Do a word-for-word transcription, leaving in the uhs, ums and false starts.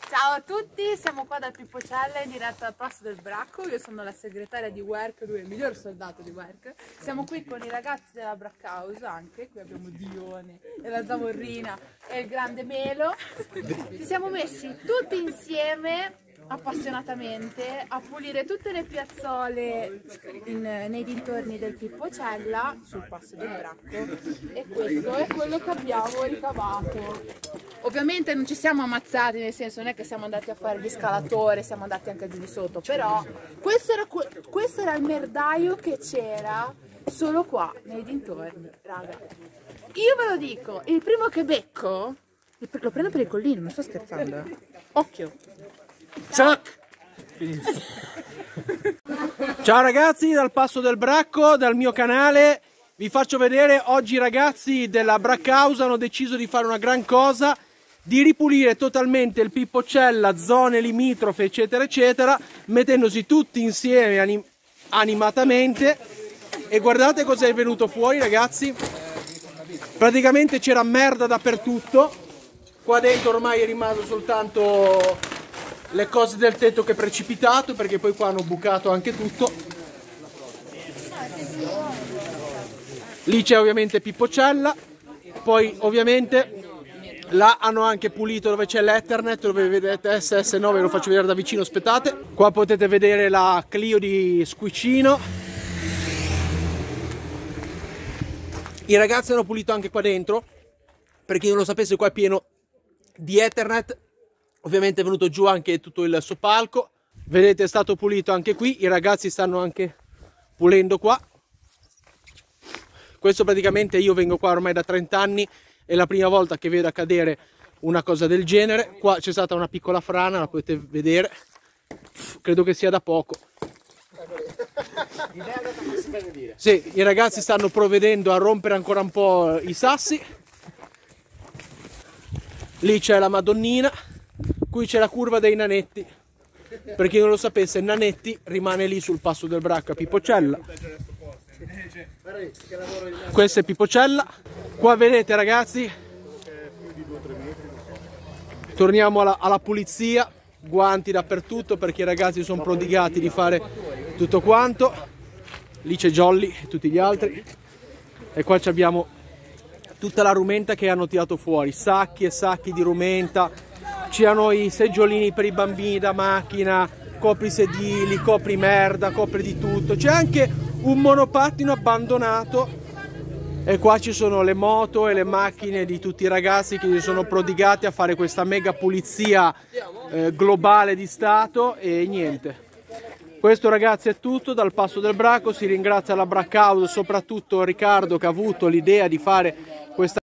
Ciao a tutti, siamo qua dal Pippocella in diretta dal Passo del Bracco. Io sono la segretaria di Werk, lui è il miglior soldato di Werk. Siamo qui con i ragazzi della Bracchouse anche, qui abbiamo Dione e la Zavorrina e il grande Melo. Ci siamo messi tutti insieme appassionatamente a pulire tutte le piazzole in, nei dintorni del Pippocella sul Passo del Bracco, e questo è quello che abbiamo ricavato. Ovviamente non ci siamo ammazzati, nel senso non è che siamo andati a fare gli scalatori, siamo andati anche giù di sotto, però questo era, questo era il merdaio che c'era solo qua nei dintorni, raga. Io ve lo dico, il primo che becco lo prendo per il collino, non sto scherzando, occhio. Ciao. Ciao ragazzi, dal Passo del Bracco, dal mio canale. Vi faccio vedere oggi, ragazzi della Bracchouse hanno deciso di fare una gran cosa, di ripulire totalmente il Pippocella, zone limitrofe eccetera eccetera, mettendosi tutti insieme anim animatamente. E guardate cosa è venuto fuori, ragazzi. Praticamente c'era merda dappertutto. Qua dentro ormai è rimasto soltanto le cose del tetto che è precipitato, perché poi qua hanno bucato anche tutto. Lì c'è ovviamente Pippocella, poi ovviamente là hanno anche pulito dove c'è l'Ethernet, dove vedete S S nove, lo faccio vedere da vicino, aspettate. Qua potete vedere la Clio di Squicino. I ragazzi hanno pulito anche qua dentro, per chi non lo sapesse qua è pieno di Ethernet. Ovviamente è venuto giù anche tutto il soppalco, vedete è stato pulito anche qui, i ragazzi stanno anche pulendo qua. Questo praticamente, io vengo qua ormai da trenta anni, è la prima volta che vedo accadere una cosa del genere. Qua c'è stata una piccola frana, la potete vedere, credo che sia da poco. Sì, i ragazzi stanno provvedendo a rompere ancora un po' i sassi. Lì c'è la Madonnina. Qui c'è la curva dei nanetti, per chi non lo sapesse, Nanetti rimane lì sul Passo del Bracco a Pippocella. Questo è Pippocella. Qua vedete, ragazzi, torniamo alla, alla pulizia, guanti dappertutto perché i ragazzi sono prodigati di fare tutto quanto. Lì c'è Jolly e tutti gli altri, e qua abbiamo tutta la rumenta che hanno tirato fuori, sacchi e sacchi di rumenta. C'erano i seggiolini per i bambini da macchina, copri sedili, copri merda, copri di tutto. C'è anche un monopattino abbandonato, e qua ci sono le moto e le macchine di tutti i ragazzi che si sono prodigati a fare questa mega pulizia eh, globale di Stato. E niente, questo ragazzi è tutto dal Passo del Bracco. Si ringrazia la Bracchouse, soprattutto Riccardo, che ha avuto l'idea di fare questa